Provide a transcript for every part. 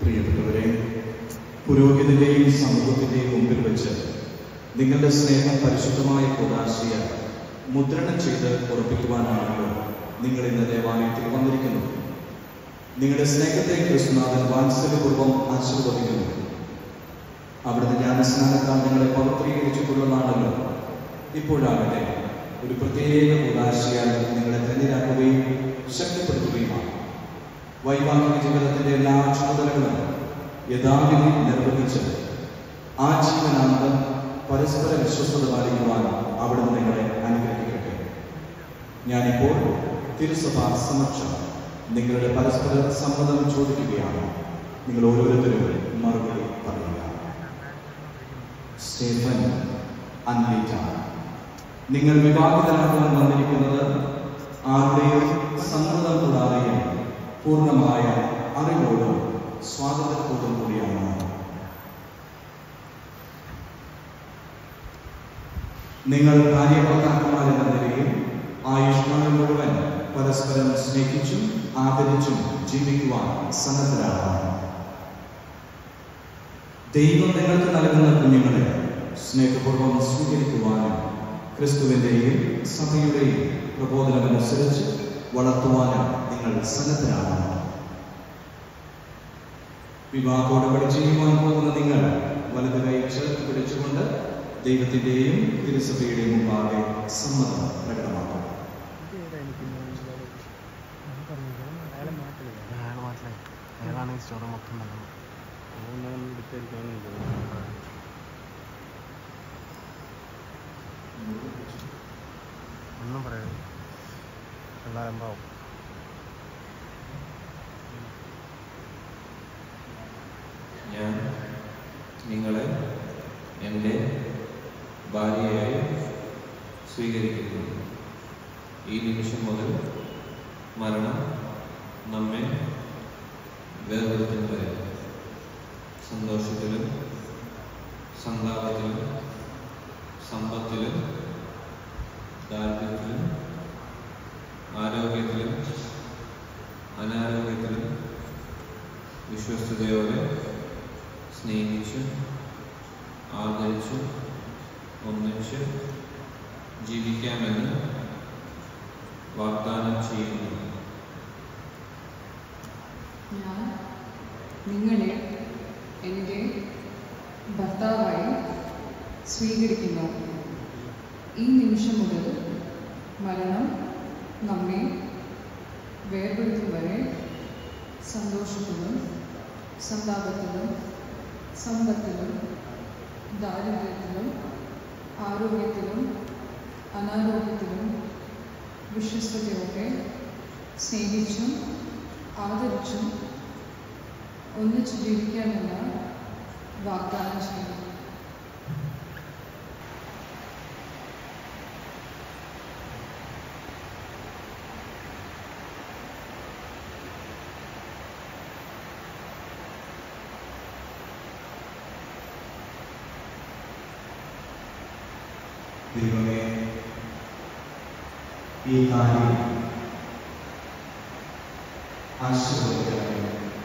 പ്രിയപ്പെട്ടവരെ, പുരോഹിതന്റെയും സമൂഹത്തിന്റെയും മുമ്പിൽ വെച്ച് നിങ്ങളുടെ സ്നേഹം പരിശുദ്ധമായ കൂദാശയ മുദ്രണം ചെയ്ത് ഉറപ്പിക്കുവാനാണല്ലോ നിങ്ങൾ ഇന്ന് ദേവാലയത്തിൽ വന്നിരിക്കുന്നത്. നിങ്ങളുടെ സ്നേഹത്തെ ക്രിസ്തുനാഥൻ വാത്സല്യപൂർവ്വം ആശീർവദിക്കുന്നു. അവിടുന്ന് ജ്ഞാനസ്നാനത്താൽ നിങ്ങളെ പവിത്രീകരിച്ചിട്ടുള്ളതാണല്ലോ. ഇപ്പോഴാകട്ടെ ഒരു പ്രത്യേക കൂദാശയാൽ നിങ്ങളെ ധന്യരാക്കുകയും ശക്തിപ്പെടുത്തുകയുമാണ്. വൈവാഹിക ജീവിതത്തിന്റെ എല്ലാ ചുമതലകളും യഥാവിധി നിർവഹിച്ച് ആജീവനാന്തം പരസ്പര വിശ്വസ്തത പാലിക്കുവാൻ അവിടുന്ന് നിങ്ങളെ അനുഗ്രഹിക്കട്ടെ. ഞാനിപ്പോൾ തിരുസഭാ സമക്ഷം നിങ്ങളുടെ പരസ്പര സമ്മതം ചോദിക്കുകയാണ്. നിങ്ങൾ ഓരോരുത്തരും മറുപടി പറയുക. സ്റ്റീഫൻ അൻലിറ്റ, നിങ്ങൾ വിവാഹിതരാകാൻ വന്നിരിക്കുന്നത് ആരുടെയും സമ്മതം കൂടാതെയും പൂർണ്ണമായ അറിവോടും സ്വാതന്ത്ര്യത്തോടും കൂടിയാണ്. നിങ്ങൾ ഭാര്യാഭർത്താക്കന്മാരെന്ന നിലയിൽ ആയുഷ്കാലം മുഴുവൻ പരസ്പരം സ്നേഹിച്ചും ആദരിച്ചും ജീവിക്കുവാൻ സന്നദ്ധരാണ്. ദൈവം നിങ്ങൾക്ക് നൽകുന്ന കുഞ്ഞുങ്ങളെ സ്നേഹപൂർവ്വം സ്വീകരിക്കുവാനും ക്രിസ്തുവിന്റെയും സഭയുടെയും പ്രബോധനമനുസരിച്ച് വളർത്തുവാനും നിങ്ങൾ സന്നദ്ധരാണ്. വിവാഹോടപടി ചെയ്യുവാൻ പോകുന്ന നിങ്ങൾ വലതു കൈ ചേർത്ത് പിടിച്ചുകൊണ്ട് ദൈവത്തിന്റെയും തിരുസഭയുടെയും മുമ്പാകെ സമ്മതം പ്രകടമാക്കും. ഒന്നും പറയരുത്, എല്ലാവരും പാവും. ഞാൻ നിങ്ങളെ എൻ്റെ ഭാര്യയായി സ്വീകരിക്കുന്നു. ഈ നിമിഷം മുതൽ മരണം നമ്മെ വേർപെടുത്തും വരെ സന്തോഷത്തിലും സന്താപത്തിലും സമ്പത്തിലും ദാരിദ്ര്യത്തിലും ആരോഗ്യത്തിലും അനാരോഗ്യത്തിലും വിശ്വസ്തയോടെ സ്നേഹിച്ച് ആദരിച്ച് ഒന്നിച്ച് ജീവിക്കാമെന്ന് വാഗ്ദാനം ചെയ്യുന്നു. ഞാൻ നിങ്ങളെ എൻ്റെ ഭർത്താവായി സ്വീകരിക്കുന്നു. ഈ നിമിഷം മുതൽ മരണം നമ്മെ വേർപെടുത്തും വരെ സന്തോഷത്തിലും സന്താപത്തിലും സമ്പത്തിലും ദാരിദ്ര്യത്തിലും ആരോഗ്യത്തിലും അനാരോഗ്യത്തിലും വിശ്വസ്തയോടെ സ്നേഹിച്ചും ആദരിച്ചും ഒന്നിച്ചു ജീവിക്കാമെന്ന് വാഗ്ദാനം ചെയ്യുന്നു. ദൈവമേ, ഈ കാര്യം ആശീർവദിക്കണമേ.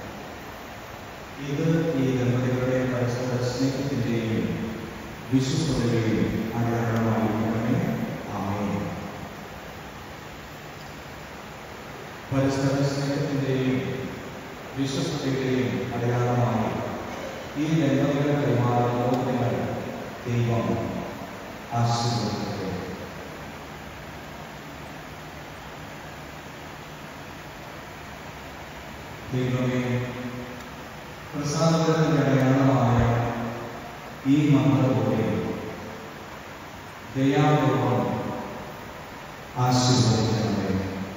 ഇത് ഈ ദമ്പതികളുടെ പരസ്പര സ്നേഹത്തിന്റെയും വിശ്വസ്തതയുടെയും അടയാളമായിരിക്കണമേ. ആമേൻ. പരസ്പര സ്നേഹത്തിന്റെയും വിശ്വസ്തതയുടെയും അടയാളമായി ഈ ദമ്പതികളെ കൈമാറുന്ന ഓർമ്മകൾ ദൈവം ആശീർവദിക്കട്ടെ. ദൈവമേ, പ്രസാദത്തിന്റെ അടയാളമായ ഈ മന്ത്രത്തോടെ ദയാപൂർവം ആശീർവദിക്കണമേ.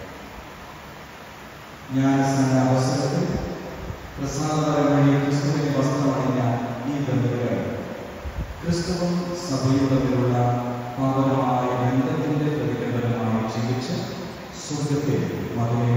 ജ്ഞാനസ്നാന അവസരത്തിൽ പ്രസാദപരമായി ക്രിസ്തുവിനെ വസ്ത്രമണിഞ്ഞ ഈ ദമ്പതികൾ ക്രിസ്തുവും സഭയും തമ്മിലുള്ള പാവനമായ ബന്ധത്തിന്റെ പ്രതികരണമായി ജീവിച്ച് സ്വർഗത്തെ മകനെ